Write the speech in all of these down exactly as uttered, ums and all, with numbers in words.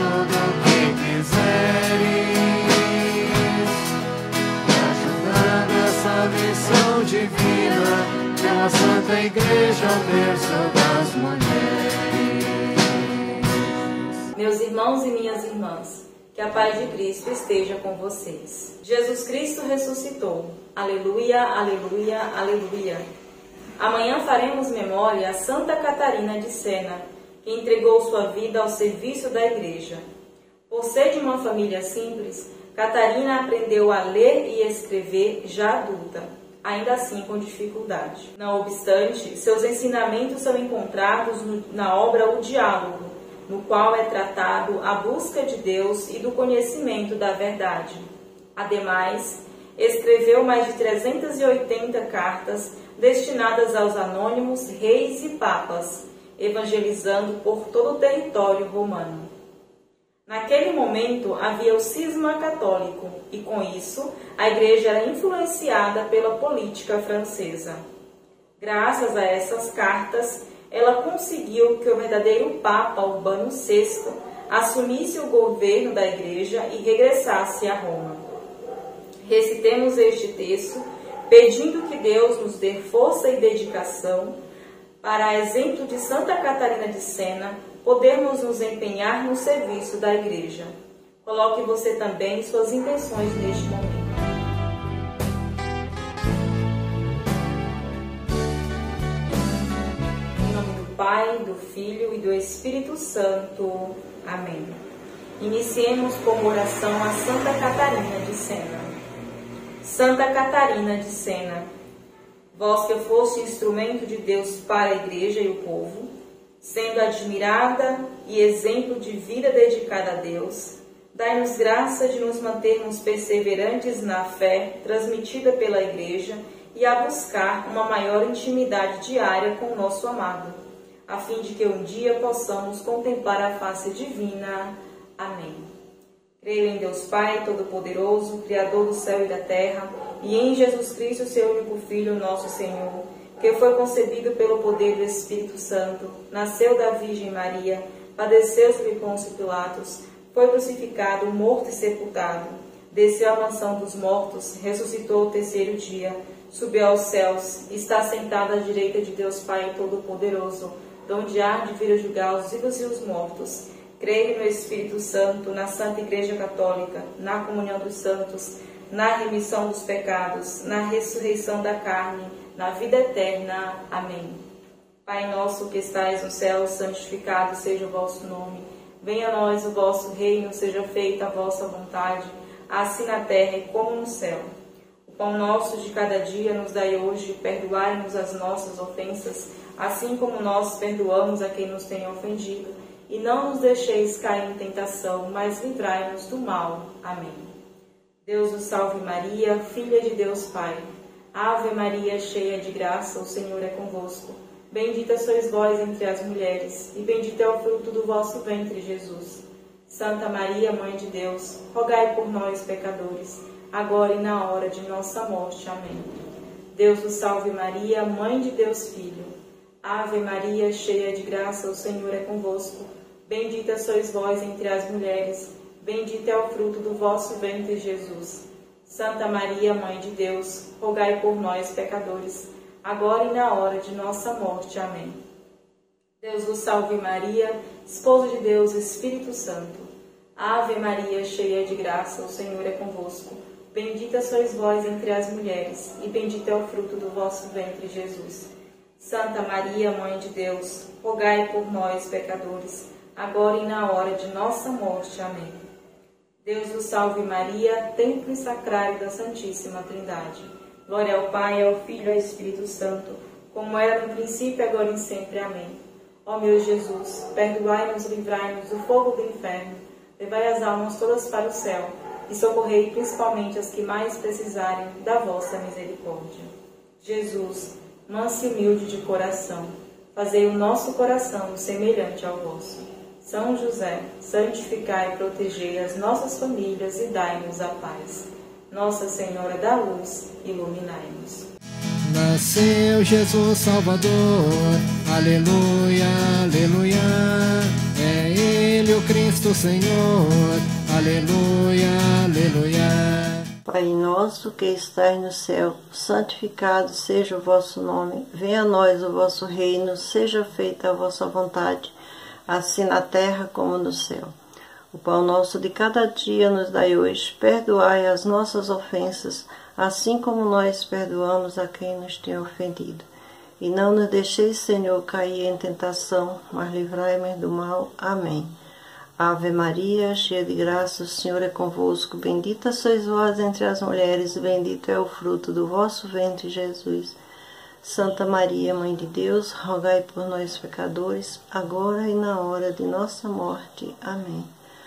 tudo o que quiseres, ajudando essa missão divina pela Santa Igreja, o berço das mulheres. Meus irmãos e minhas irmãs, que a paz de Cristo esteja com vocês. Jesus Cristo ressuscitou. Aleluia, aleluia, aleluia. Amanhã faremos memória a Santa Catarina de Sena, que entregou sua vida ao serviço da Igreja. Por ser de uma família simples, Catarina aprendeu a ler e escrever já adulta, ainda assim com dificuldade. Não obstante, seus ensinamentos são encontrados no, na obra O Diálogo, no qual é tratado a busca de Deus e do conhecimento da verdade. Ademais, escreveu mais de trezentas e oitenta cartas destinadas aos anônimos reis e papas, evangelizando por todo o território romano. Naquele momento havia o cisma católico e, com isso, a Igreja era influenciada pela política francesa. Graças a essas cartas, ela conseguiu que o verdadeiro Papa Urbano sexto assumisse o governo da Igreja e regressasse a Roma. Recitemos este texto, pedindo que Deus nos dê força e dedicação para, a exemplo de Santa Catarina de Sena, podermos nos empenhar no serviço da Igreja. Coloque você também suas intenções neste momento. Pai, do Filho e do Espírito Santo. Amém. Iniciemos com oração a Santa Catarina de Sena. Santa Catarina de Sena, vós que foste instrumento de Deus para a Igreja e o povo, sendo admirada e exemplo de vida dedicada a Deus, dai-nos graça de nos mantermos perseverantes na fé transmitida pela Igreja e a buscar uma maior intimidade diária com o nosso amado, a fim de que um dia possamos contemplar a face divina. Amém. Creio em Deus Pai Todo-Poderoso, Criador do céu e da terra, e em Jesus Cristo, seu único Filho, nosso Senhor, que foi concebido pelo poder do Espírito Santo, nasceu da Virgem Maria, padeceu sob Pôncio Pilatos, foi crucificado, morto e sepultado, desceu à mansão dos mortos, ressuscitou ao terceiro dia, subiu aos céus, está sentado à direita de Deus Pai Todo-Poderoso, donde há de vir a julgar os vivos e os mortos. Creio no Espírito Santo, na Santa Igreja Católica, na comunhão dos santos, na remissão dos pecados, na ressurreição da carne, na vida eterna. Amém. Pai nosso que estais no céu, santificado seja o vosso nome. Venha a nós o vosso reino, seja feita a vossa vontade, assim na terra e como no céu. O pão nosso de cada dia nos dai hoje, perdoai-nos as nossas ofensas, assim como nós perdoamos a quem nos tem ofendido, e não nos deixeis cair em tentação, mas livrai-nos do mal. Amém. Deus nos salve Maria, filha de Deus Pai. Ave Maria, cheia de graça, o Senhor é convosco. Bendita sois vós entre as mulheres, e bendito é o fruto do vosso ventre, Jesus. Santa Maria, Mãe de Deus, rogai por nós, pecadores, agora e na hora de nossa morte. Amém. Deus nos salve Maria, Mãe de Deus Filho. Ave Maria, cheia de graça, o Senhor é convosco. Bendita sois vós entre as mulheres, bendito é o fruto do vosso ventre, Jesus. Santa Maria, Mãe de Deus, rogai por nós, pecadores, agora e na hora de nossa morte. Amém. Deus vos salve Maria, esposa de Deus, Espírito Santo. Ave Maria, cheia de graça, o Senhor é convosco. Bendita sois vós entre as mulheres, e bendito é o fruto do vosso ventre, Jesus. Santa Maria, Mãe de Deus, rogai por nós, pecadores, agora e na hora de nossa morte. Amém. Deus vos salve Maria, templo e sacrário da Santíssima Trindade. Glória ao Pai, ao Filho e ao Espírito Santo, como era no princípio, agora e sempre. Amém. Ó meu Jesus, perdoai-nos e livrai-nos do fogo do inferno, levai as almas todas para o céu e socorrei principalmente as que mais precisarem da vossa misericórdia. Jesus, manso e humilde de coração, fazei o nosso coração semelhante ao vosso. São José, santificai e protegei as nossas famílias e dai-nos a paz. Nossa Senhora da Luz, iluminai-nos. Nasceu Jesus Salvador, aleluia, aleluia, é Ele Ele o Cristo Senhor. Aleluia, aleluia. Pai nosso que estais no céu, santificado seja o vosso nome. Venha a nós o vosso reino, seja feita a vossa vontade, assim na terra como no céu. O pão nosso de cada dia nos dai hoje. Perdoai as nossas ofensas, assim como nós perdoamos a quem nos tem ofendido. E não nos deixeis, Senhor, cair em tentação, mas livrai-nos do mal. Amém. Ave Maria, cheia de graça, o Senhor é convosco. Bendita sois vós entre as mulheres, e bendito é o fruto do vosso ventre, Jesus. Santa Maria, Mãe de Deus, rogai por nós, pecadores, agora e na hora de nossa morte. Amém.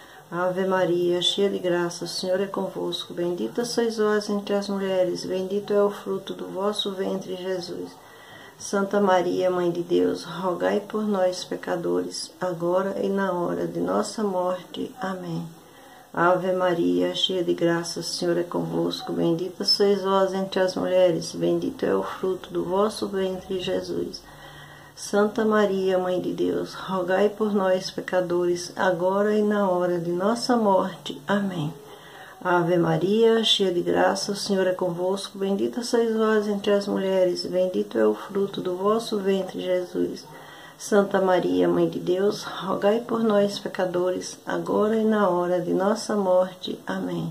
Ave Maria, cheia de graça, o Senhor é convosco. Bendita sois vós entre as mulheres, bendito é o fruto do vosso ventre, Jesus. Santa Maria, Mãe de Deus, rogai por nós, pecadores, agora e na hora de nossa morte. Amém. Ave Maria, cheia de graça, o Senhor é convosco. Bendita sois vós entre as mulheres, bendito é o fruto do vosso ventre, Jesus. Santa Maria, Mãe de Deus, rogai por nós, pecadores, agora e na hora de nossa morte. Amém. Ave Maria, cheia de graça, o Senhor é convosco. Bendita sois vós entre as mulheres, bendito é o fruto do vosso ventre, Jesus. Santa Maria, Mãe de Deus, rogai por nós, pecadores, agora e na hora de nossa morte. Amém.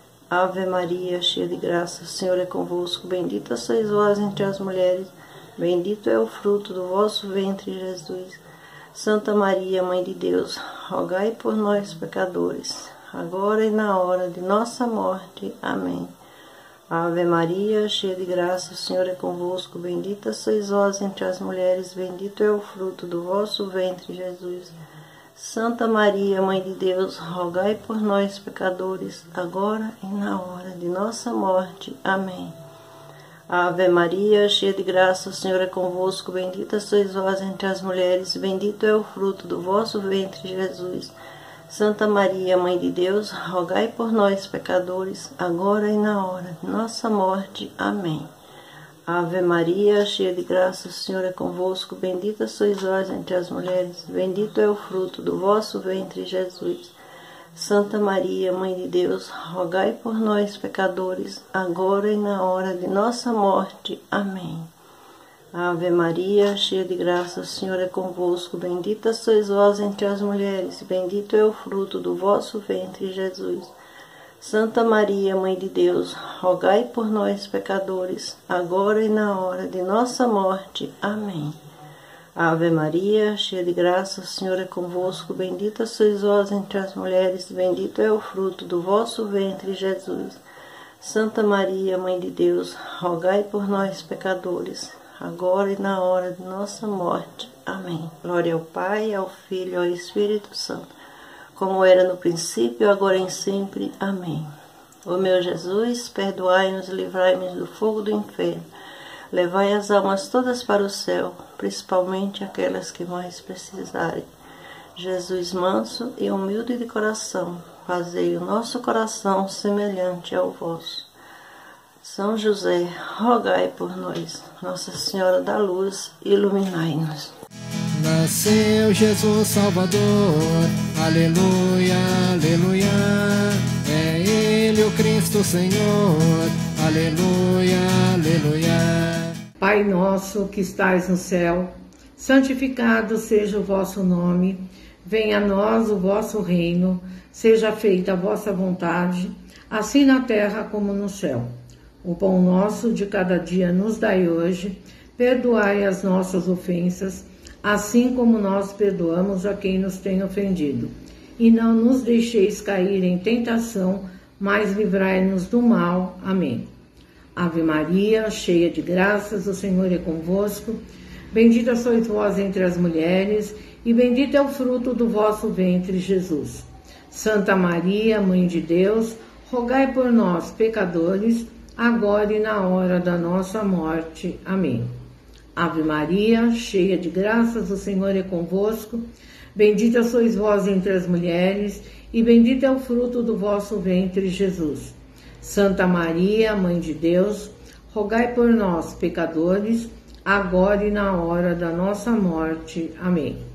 Ave Maria, cheia de graça, o Senhor é convosco. Bendita sois vós entre as mulheres, bendito é o fruto do vosso ventre, Jesus. Santa Maria, Mãe de Deus, rogai por nós, pecadores, agora e na hora de nossa morte. Amém. Ave Maria, cheia de graça, o Senhor é convosco. Bendita sois vós entre as mulheres, bendito é o fruto do vosso ventre, Jesus. Santa Maria, Mãe de Deus, rogai por nós, pecadores, agora e na hora de nossa morte. Amém. Ave Maria, cheia de graça, o Senhor é convosco. Bendita sois vós entre as mulheres, bendito é o fruto do vosso ventre, Jesus. Santa Maria, Mãe de Deus, rogai por nós, pecadores, agora e na hora de nossa morte. Amém. Ave Maria, cheia de graça, o Senhor é convosco. Bendita sois vós entre as mulheres, bendito é o fruto do vosso ventre, Jesus. Santa Maria, Mãe de Deus, rogai por nós, pecadores, agora e na hora de nossa morte. Amém. Ave Maria, cheia de graça, o Senhor é convosco. Bendita sois vós entre as mulheres, bendito é o fruto do vosso ventre, Jesus. Santa Maria, Mãe de Deus, rogai por nós, pecadores, agora e na hora de nossa morte. Amém. Ave Maria, cheia de graça, o Senhor é convosco. Bendita sois vós entre as mulheres, bendito é o fruto do vosso ventre, Jesus. Santa Maria, Mãe de Deus, rogai por nós, pecadores, agora e na hora de nossa morte. Amém. Glória ao Pai, ao Filho e ao Espírito Santo, como era no princípio, agora e sempre. Amém. Ó meu Jesus, perdoai-nos e livrai-nos do fogo do inferno. Levai as almas todas para o céu, principalmente aquelas que mais precisarem. Jesus manso e humilde de coração, fazei o nosso coração semelhante ao vosso. São José, rogai por nós. Nossa Senhora da Luz, iluminai-nos. Nasceu Jesus Salvador, aleluia, aleluia. É Ele o Cristo Senhor, aleluia, aleluia. Pai nosso que estais no céu, santificado seja o vosso nome. Venha a nós o vosso reino, seja feita a vossa vontade, assim na terra como no céu. O pão nosso de cada dia nos dai hoje, perdoai as nossas ofensas, assim como nós perdoamos a quem nos tem ofendido. E não nos deixeis cair em tentação, mas livrai-nos do mal. Amém. Ave Maria, cheia de graças, o Senhor é convosco. Bendita sois vós entre as mulheres, e bendito é o fruto do vosso ventre, Jesus. Santa Maria, Mãe de Deus, rogai por nós, pecadores, agora e na hora da nossa morte. Amém. Ave Maria, cheia de graças, o Senhor é convosco. Bendita sois vós entre as mulheres, e bendito é o fruto do vosso ventre, Jesus. Santa Maria, Mãe de Deus, rogai por nós, pecadores, agora e na hora da nossa morte. Amém.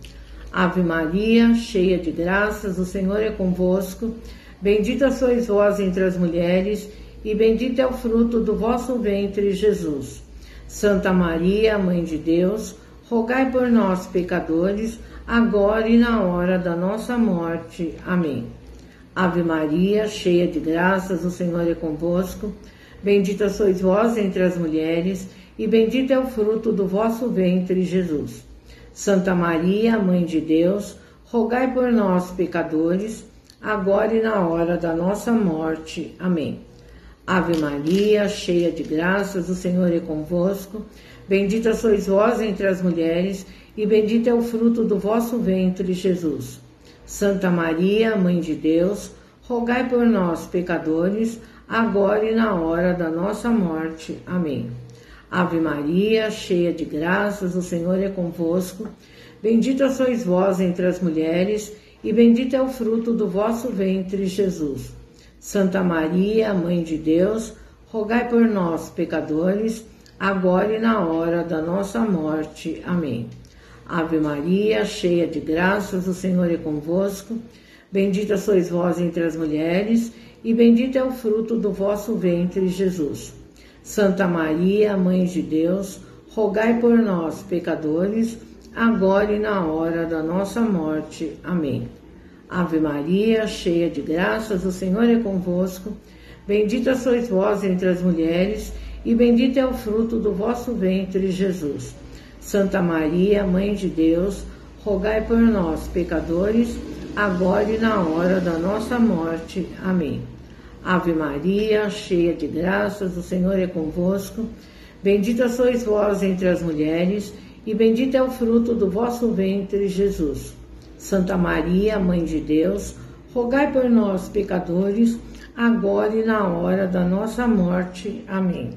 Ave Maria, cheia de graças, o Senhor é convosco. Bendita sois vós entre as mulheres, e bendito é o fruto do vosso ventre, Jesus. Santa Maria, Mãe de Deus, rogai por nós, pecadores, agora e na hora da nossa morte. Amém. Ave Maria, cheia de graças, o Senhor é convosco. Bendita sois vós entre as mulheres, e bendito é o fruto do vosso ventre, Jesus. Santa Maria, Mãe de Deus, rogai por nós, pecadores, agora e na hora da nossa morte. Amém. Ave Maria, cheia de graças, o Senhor é convosco. Bendita sois vós entre as mulheres, e bendito é o fruto do vosso ventre, Jesus. Santa Maria, Mãe de Deus, rogai por nós, pecadores, agora e na hora da nossa morte. Amém. Ave Maria, cheia de graças, o Senhor é convosco. Bendita sois vós entre as mulheres, e bendito é o fruto do vosso ventre, Jesus. Santa Maria, Mãe de Deus, rogai por nós, pecadores, agora e na hora da nossa morte. Amém. Ave Maria, cheia de graças, o Senhor é convosco. Bendita sois vós entre as mulheres, e bendito é o fruto do vosso ventre, Jesus. Santa Maria, Mãe de Deus, rogai por nós, pecadores, agora e na hora da nossa morte. Amém. Ave Maria, cheia de graças, o Senhor é convosco. Bendita sois vós entre as mulheres, e bendito é o fruto do vosso ventre, Jesus. Santa Maria, Mãe de Deus, rogai por nós, pecadores, agora e na hora da nossa morte. Amém. Ave Maria, cheia de graças, o Senhor é convosco. Bendita sois vós entre as mulheres, e bendito é o fruto do vosso ventre, Jesus. Santa Maria, Mãe de Deus, rogai por nós, pecadores, agora e na hora da nossa morte. Amém.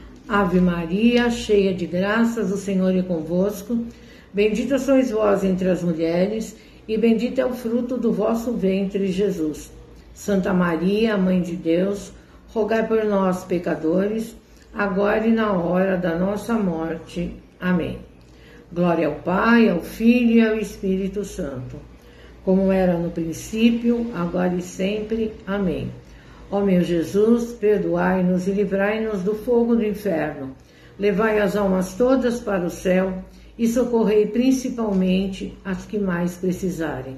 Ave Maria, cheia de graças, o Senhor é convosco. Bendita sois vós entre as mulheres, e bendito é o fruto do vosso ventre, Jesus. Santa Maria, Mãe de Deus, rogai por nós, pecadores, agora e na hora da nossa morte. Amém. Glória ao Pai, ao Filho e ao Espírito Santo, como era no princípio, agora e sempre. Amém. Ó meu Jesus, perdoai-nos e livrai-nos do fogo do inferno. Levai as almas todas para o céu e socorrei principalmente as que mais precisarem.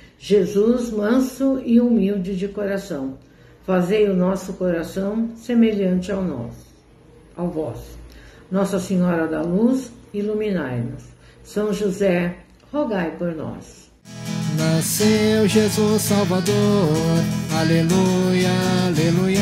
Jesus, manso e humilde de coração, fazei o nosso coração semelhante ao nosso, ao vosso. Nossa Senhora da Luz, iluminai-nos. São José, rogai por nós. Nasceu Jesus Salvador, aleluia, aleluia.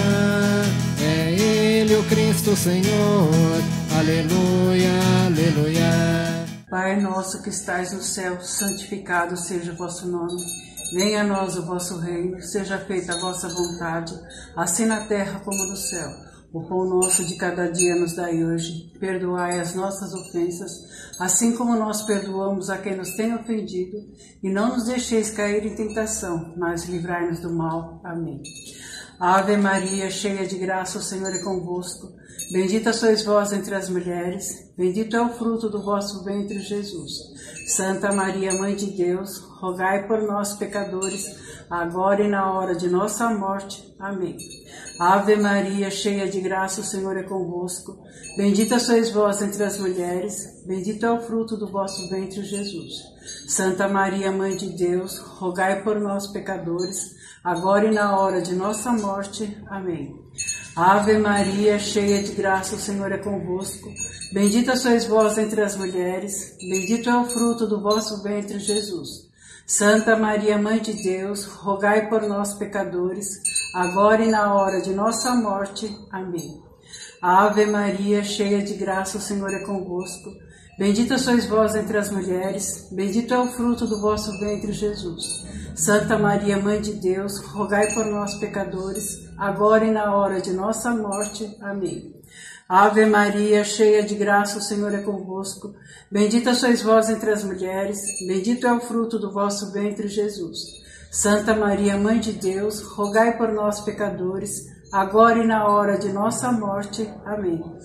É Ele o Cristo Senhor, aleluia, aleluia. Pai nosso que estais no céu, santificado seja o vosso nome. Venha a nós o vosso reino, seja feita a vossa vontade, assim na terra como no céu. O pão nosso de cada dia nos dai hoje. Perdoai as nossas ofensas, assim como nós perdoamos a quem nos tem ofendido. E não nos deixeis cair em tentação, mas livrai-nos do mal. Amém. Ave Maria, cheia de graça, o Senhor é convosco. Bendita sois vós entre as mulheres, bendito é o fruto do vosso ventre, Jesus. Santa Maria, Mãe de Deus, rogai por nós, pecadores, agora e na hora de nossa morte. Amém. Ave Maria, cheia de graça, o Senhor é convosco. Bendita sois vós entre as mulheres, bendito é o fruto do vosso ventre, Jesus. Santa Maria, Mãe de Deus, rogai por nós, pecadores, agora e na hora de nossa morte. Amém. Ave Maria, cheia de graça, o Senhor é convosco. Bendita sois vós entre as mulheres, bendito é o fruto do vosso ventre, Jesus. Santa Maria, Mãe de Deus, rogai por nós, pecadores, agora e na hora de nossa morte. Amém. Ave Maria, cheia de graça, o Senhor é convosco. Bendita sois vós entre as mulheres, bendito é o fruto do vosso ventre, Jesus. Santa Maria, Mãe de Deus, rogai por nós, pecadores, agora e na hora de nossa morte. Amém. Ave Maria, cheia de graça, o Senhor é convosco. Bendita sois vós entre as mulheres, bendito é o fruto do vosso ventre, Jesus. Santa Maria, Mãe de Deus, rogai por nós, pecadores, agora e na hora de nossa morte. Amém.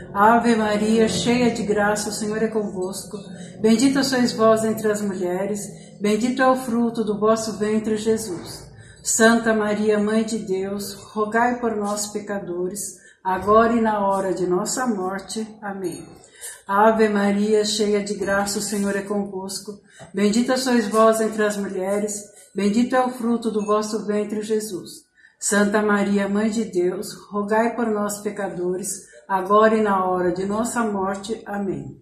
Ave Maria, cheia de graça, o Senhor é convosco. Bendita sois vós entre as mulheres, bendito é o fruto do vosso ventre, Jesus. Santa Maria, Mãe de Deus, rogai por nós, pecadores, agora e na hora de nossa morte. Amém. Ave Maria, cheia de graça, o Senhor é convosco. Bendita sois vós entre as mulheres, bendito é o fruto do vosso ventre, Jesus. Santa Maria, Mãe de Deus, rogai por nós, pecadores, agora e na hora de nossa morte. Amém.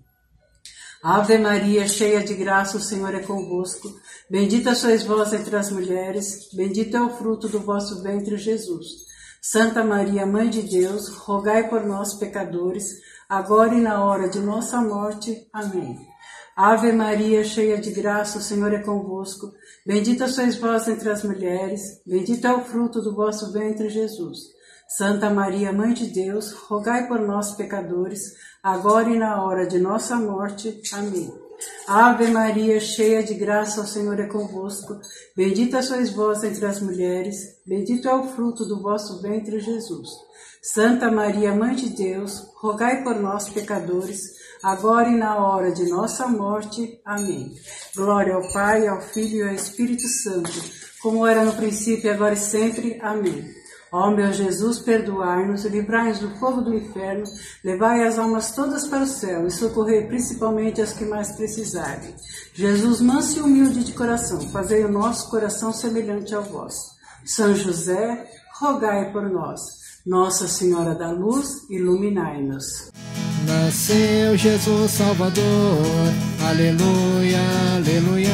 Ave Maria, cheia de graça, o Senhor é convosco. Bendita sois vós entre as mulheres, bendito é o fruto do vosso ventre, Jesus. Santa Maria, Mãe de Deus, rogai por nós, pecadores, agora e na hora de nossa morte. Amém. Ave Maria, cheia de graça, o Senhor é convosco. Bendita sois vós entre as mulheres, bendito é o fruto do vosso ventre, Jesus. Santa Maria, Mãe de Deus, rogai por nós, pecadores, agora e na hora de nossa morte. Amém. Ave Maria, cheia de graça, o Senhor é convosco. Bendita sois vós entre as mulheres, bendito é o fruto do vosso ventre, Jesus. Santa Maria, Mãe de Deus, rogai por nós, pecadores, agora e na hora de nossa morte. Amém. Glória ao Pai, ao Filho e ao Espírito Santo, como era no princípio, agora e sempre. Amém. Ó meu Jesus, perdoai-nos, livrai-nos do fogo do inferno, levai as almas todas para o céu e socorrei principalmente as que mais precisarem. Jesus, manso e humilde de coração, fazei o nosso coração semelhante ao vosso. São José, rogai por nós. Nossa Senhora da Luz, iluminai-nos. Nasceu Jesus Salvador, aleluia, aleluia,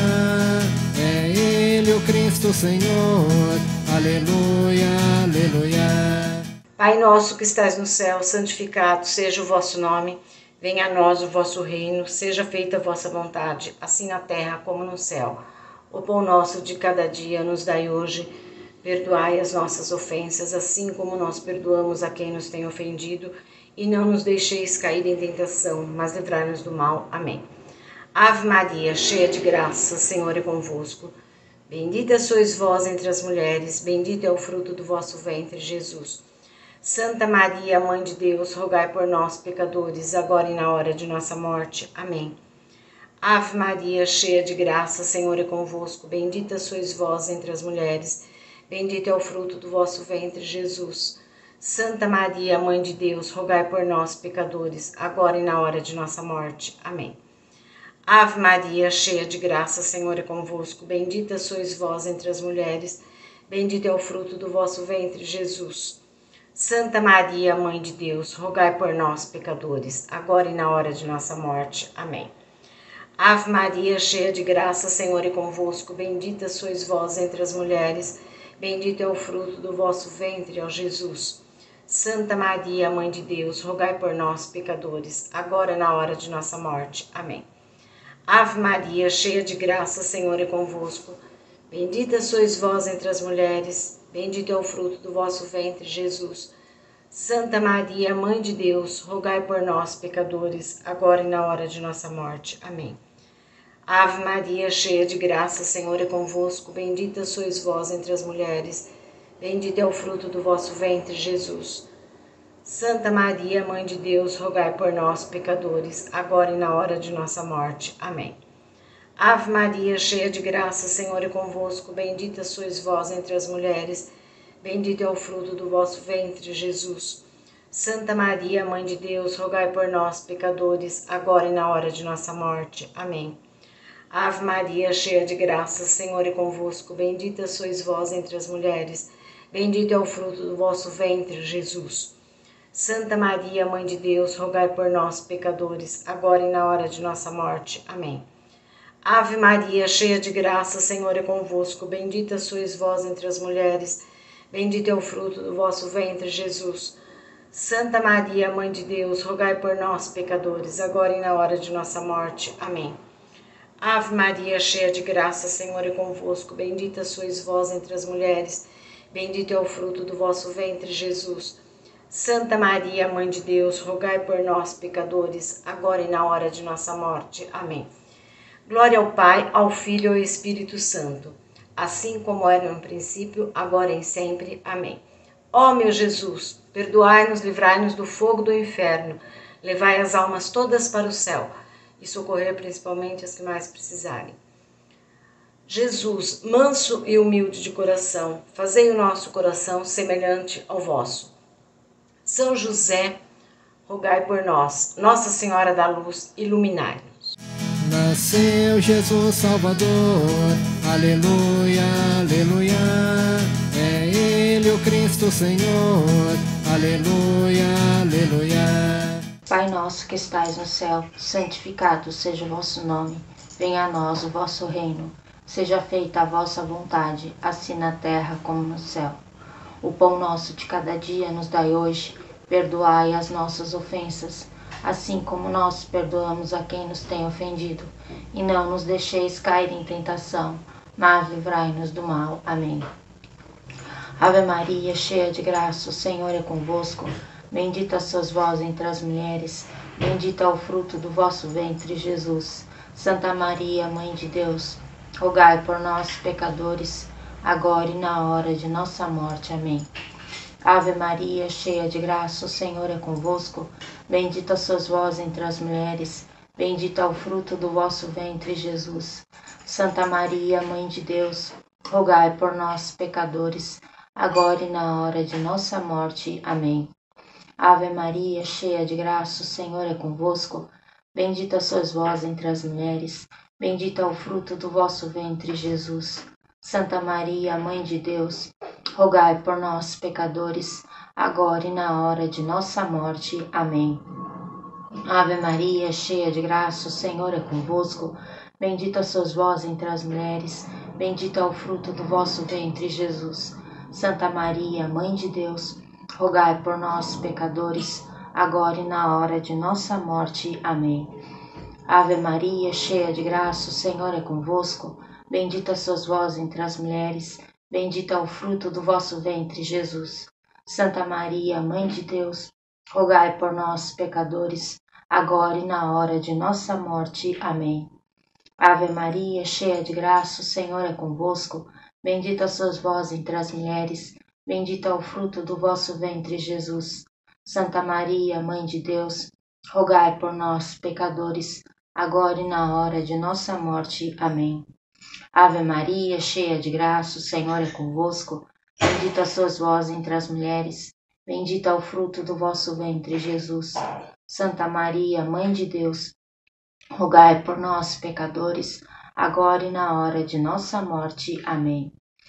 é Ele o Cristo Senhor, aleluia, aleluia. Pai nosso que estais no céu, santificado seja o vosso nome, venha a nós o vosso reino, seja feita a vossa vontade, assim na terra como no céu. O pão nosso de cada dia nos dai hoje, perdoai as nossas ofensas, assim como nós perdoamos a quem nos tem ofendido, e não nos deixeis cair em tentação, mas livrai-nos do mal. Amém. Ave Maria, cheia de graça, o Senhor é convosco. Bendita sois vós entre as mulheres, bendito é o fruto do vosso ventre, Jesus. Santa Maria, Mãe de Deus, rogai por nós, pecadores, agora e na hora de nossa morte. Amém. Ave Maria, cheia de graça, o Senhor é convosco. Bendita sois vós entre as mulheres, bendito é o fruto do vosso ventre, Jesus. Santa Maria, Mãe de Deus, rogai por nós, pecadores, agora e na hora de nossa morte. Amém. Ave Maria, cheia de graça, o Senhor é convosco. Bendita sois vós entre as mulheres, bendito é o fruto do vosso ventre, Jesus. Santa Maria, Mãe de Deus, rogai por nós, pecadores, agora e na hora de nossa morte. Amém. Ave Maria, cheia de graça, o Senhor é convosco. Bendita sois vós entre as mulheres, bendito é o fruto do vosso ventre, ó Jesus. Santa Maria, Mãe de Deus, rogai por nós, pecadores, agora e na hora de nossa morte. Amém. Ave Maria, cheia de graça, o Senhor é convosco. Bendita sois vós entre as mulheres, bendito é o fruto do vosso ventre, Jesus. Santa Maria, Mãe de Deus, rogai por nós, pecadores, agora e na hora de nossa morte. Amém. Ave Maria, cheia de graça, o Senhor é convosco. Bendita sois vós entre as mulheres, bendito é o fruto do vosso ventre, Jesus. Santa Maria, Mãe de Deus, rogai por nós, pecadores, agora e na hora de nossa morte. Amém. Ave Maria, cheia de graça, o Senhor é convosco. Bendita sois vós entre as mulheres, bendito é o fruto do vosso ventre, Jesus. Santa Maria, Mãe de Deus, rogai por nós, pecadores, agora e na hora de nossa morte. Amém. Ave Maria, cheia de graça, o Senhor é convosco. Bendita sois vós entre as mulheres, bendito é o fruto do vosso ventre, Jesus. Santa Maria, Mãe de Deus, rogai por nós, pecadores, agora e na hora de nossa morte. Amém. Ave Maria, cheia de graça, o Senhor é convosco. Bendita sois vós entre as mulheres, bendito é o fruto do vosso ventre, Jesus. Santa Maria, Mãe de Deus, rogai por nós, pecadores, agora e na hora de nossa morte. Amém. Ave Maria, cheia de graça, o Senhor é convosco. Bendita sois vós entre as mulheres, bendito é o fruto do vosso ventre, Jesus. Santa Maria, Mãe de Deus, rogai por nós, pecadores, agora e na hora de nossa morte. Amém. Glória ao Pai, ao Filho e ao Espírito Santo, assim como era no princípio, agora e sempre. Amém. Ó meu Jesus, perdoai-nos, livrai-nos do fogo do inferno, levai as almas todas para o céu e socorrer principalmente as que mais precisarem. Jesus, manso e humilde de coração, fazei o nosso coração semelhante ao vosso. São José, rogai por nós. Nossa Senhora da Luz, iluminai-nos. Nasceu Jesus Salvador, aleluia, aleluia. É Ele o Cristo Senhor, aleluia, aleluia. Pai nosso que estais no céu, santificado seja o vosso nome. Venha a nós o vosso reino. Seja feita a vossa vontade, assim na terra como no céu. O pão nosso de cada dia nos dai hoje. Perdoai as nossas ofensas, assim como nós perdoamos a quem nos tem ofendido. E não nos deixeis cair em tentação, mas livrai-nos do mal. Amém. Ave Maria, cheia de graça, o Senhor é convosco. Bendita sois vós entre as mulheres, bendito é o fruto do vosso ventre, Jesus. Santa Maria, Mãe de Deus, rogai por nós, pecadores, agora e na hora de nossa morte. Amém. Ave Maria, cheia de graça, o Senhor é convosco. Bendita sois vós entre as mulheres, bendito é o fruto do vosso ventre, Jesus. Santa Maria, Mãe de Deus, rogai por nós, pecadores, agora e na hora de nossa morte. Amém. Ave Maria, cheia de graça, o Senhor é convosco. Bendita sois vós entre as mulheres, bendito é o fruto do vosso ventre, Jesus. Santa Maria, Mãe de Deus, rogai por nós, pecadores, agora e na hora de nossa morte. Amém. Ave Maria, cheia de graça, o Senhor é convosco. Bendita sois vós entre as mulheres, bendito é o fruto do vosso ventre, Jesus. Santa Maria, Mãe de Deus, rogai por nós, pecadores, agora e na hora de nossa morte. Amém. Ave Maria, cheia de graça, o Senhor é convosco. Bendita sois vós entre as mulheres, bendito é o fruto do vosso ventre, Jesus. Santa Maria, Mãe de Deus, rogai por nós, pecadores, agora e na hora de nossa morte. Amém. Ave Maria, cheia de graça, o Senhor é convosco. Bendita sois vós entre as mulheres, bendito é o fruto do vosso ventre, Jesus. Santa Maria, Mãe de Deus, rogai por nós, pecadores, agora e na hora de nossa morte. Amém. Ave Maria, cheia de graça, o Senhor é convosco. Bendita sois vós entre as mulheres, bendito é o fruto do vosso ventre, Jesus. Santa Maria, Mãe de Deus, rogai por nós, pecadores, agora e na hora de nossa morte. Amém.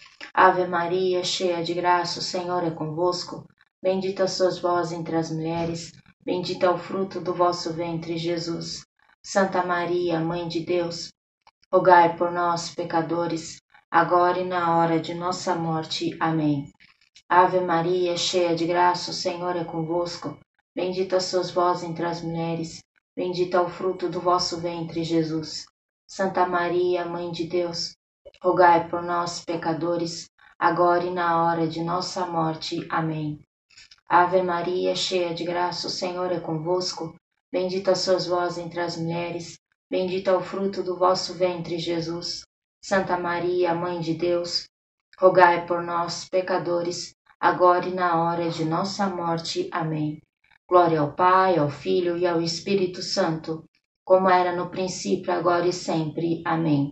Ave Maria, cheia de graça, o Senhor é convosco. Bendita sois vós entre as mulheres, bendito é o fruto do vosso ventre, Jesus. Santa Maria, Mãe de Deus, rogai por nós, pecadores, agora e na hora de nossa morte. Amém. Ave Maria, cheia de graça, o Senhor é convosco. Bendita sois vós entre as mulheres, bendito é o fruto do vosso ventre, Jesus. Santa Maria, Mãe de Deus, rogai por nós, pecadores, agora e na hora de nossa morte. Amém. Ave Maria, cheia de graça, o Senhor é convosco. Bendita sois vós entre as mulheres, bendito é o fruto do vosso ventre, Jesus. Santa Maria, Mãe de Deus, rogai por nós, pecadores, agora e na hora de nossa morte. Amém. Glória ao Pai, ao Filho e ao Espírito Santo, como era no princípio, agora e sempre. Amém.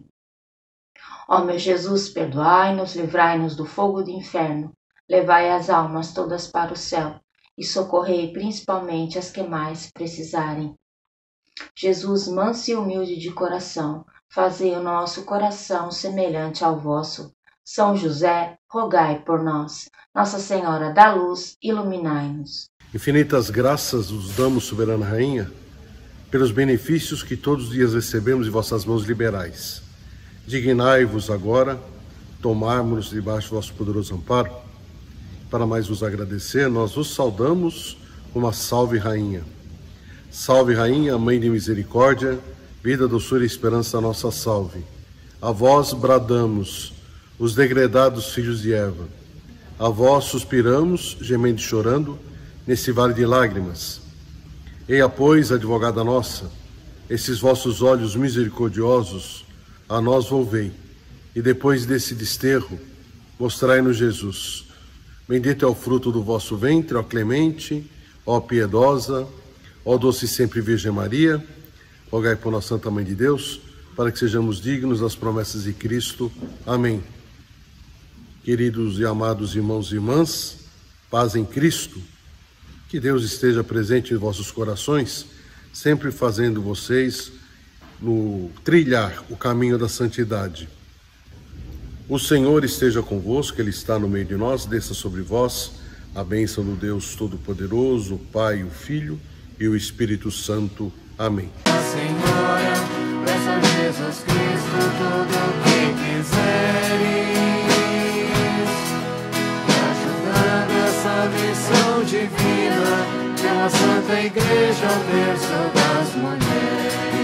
Ó meu Jesus, perdoai-nos, livrai-nos do fogo do inferno, levai as almas todas para o céu e socorrei principalmente as que mais precisarem. Jesus, manso e humilde de coração, fazei o nosso coração semelhante ao vosso. São José, rogai por nós. Nossa Senhora da Luz, iluminai-nos. Infinitas graças vos damos, soberana Rainha, pelos benefícios que todos os dias recebemos de vossas mãos liberais. Dignai-vos agora tomarmos debaixo do vosso poderoso amparo. Para mais vos agradecer, nós vos saudamos uma salve Rainha. Salve Rainha, Mãe de Misericórdia, vida, doçura e esperança, nossa salve. A vós bradamos, os degredados filhos de Eva. A vós suspiramos, gemendo e chorando, nesse vale de lágrimas. Eia, pois, advogada nossa, esses vossos olhos misericordiosos a nós volvei, e depois desse desterro, mostrai-nos Jesus. Bendito é o fruto do vosso ventre, ó clemente, ó piedosa, Ó doce e sempre Virgem Maria, rogai por nós, Santa Mãe de Deus, para que sejamos dignos das promessas de Cristo. Amém. Queridos e amados irmãos e irmãs, paz em Cristo, que Deus esteja presente em vossos corações, sempre fazendo vocês no trilhar o caminho da santidade. O Senhor esteja convosco, Ele está no meio de nós, desça sobre vós a bênção do Deus Todo-Poderoso, o Pai, o Filho e o Espírito Santo. Amém. Senhora, peço a Jesus Cristo tudo o que quiseres, ajudando essa missão divina, pela Santa Igreja, ao berço das mulheres.